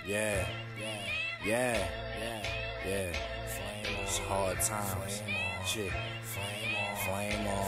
Yeah. It's hard times. Shit. Flame on.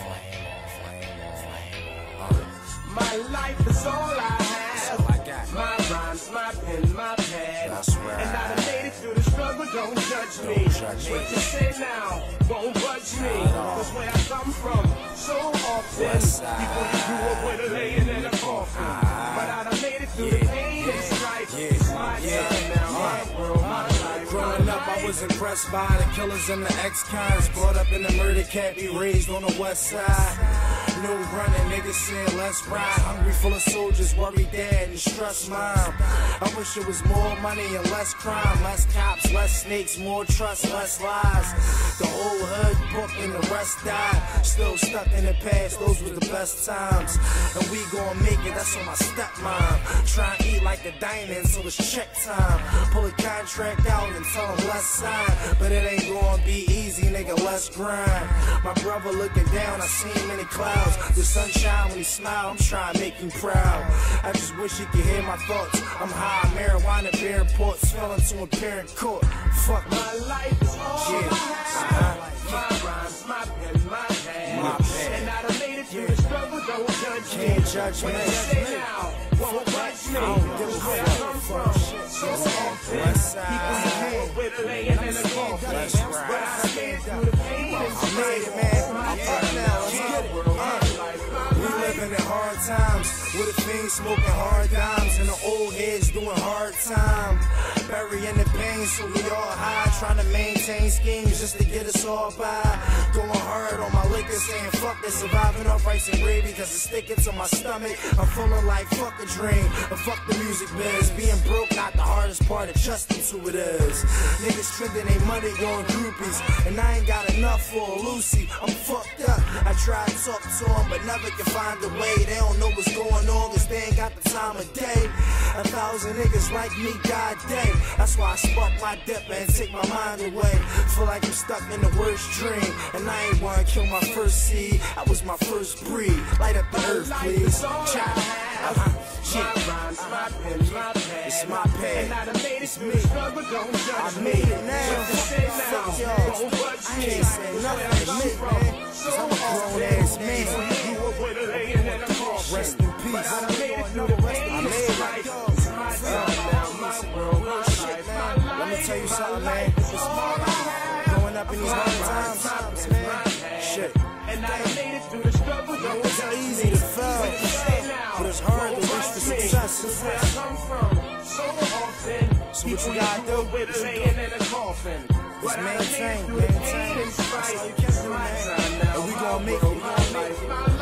My life is all I have. All I got. My rhymes, my pen, my pad. That's right. And I done made it through the struggle, don't judge me. What you say now won't budge me. Cause where I come from, so often people grew up with a laying in a coffin. But I done made it through the pain and strife. It's my time now, my world, my life. Growing up, I was impressed by the killers and the ex-cons. Brought up in the murder cat, be raised on the west side. No running, niggas saying let's ride. Hungry, full of soldiers, worried dad and stressed mom. I wish it was more money and less crime. Less cops, less snakes, more trust, less lies. The whole hood booked and the rest died. Still stuck in the past, those were the best times. And we gon' make it, that's on my stepmom. Try and eat like a diamond, so it's check time. Pull a contract out and tell them let's sign. But it ain't gon' be easy, nigga, let's grind. My brother looking down, I see him in the clouds. The sunshine when he smile, I'm trying to make him proud. I just wish he could hear my thoughts. I'm high, marijuana, bear ports, fell into a parent court. Fuck my life is all I have. My rhymes, my pen, my pad. And I done made it through the struggle, don't judge me. Can't judge me. What you say now won't budge me. I don't give a Where I come fuck. from, so often people grew up with a laying in a coffin. But I made it through the pain and strife. I'm up now, let's get it. We living in hard times, with a fiend smoking hard dimes, and the old heads doing hard time. Burying the pain so we all high, trying to maintain schemes just to get us all by. Going hard on my liquor, saying fuck this, surviving off rice and gravy, cause it's sticking to my stomach. I'm feeling like fuck a dream, and fuck the music biz. Being broke not the hardest part, adjusting to it is. Niggas trending they money on groupies, and I ain't got enough for a Lucy. I'm fucked up, I try to talk to them, but never can find a way. They don't know what's going on, cause they ain't got the time of day. 1,000 niggas like me die day. That's why I spark my dip and take my mind away. Feel like I'm stuck in the worst dream, and I ain't wanna kill my first seed. I was my first breed. Light up the earth, please. My rhymes, my pen, my pad. It's my pad. And I done made it through the struggle, don't judge I me. made it now. What you say now Fuck y'all. won't budge I me. can't say nothing, admit, man. Cause I'm a grown ass man. Grew up with a laying in a coffin. Rest in peace. But I done made it through the pain and strife. It's my time now, my world, my life, my life. Let me tell you something, man. Growing up in these hard times, man. Shit. And I done made it through the struggle, don't It's judge easy me. to fail, but it's hard to reach for success. Where I come from, so often So what you gotta do? with a laying in a coffin. Just maintain. That's all you can do, man. And we gon' make it.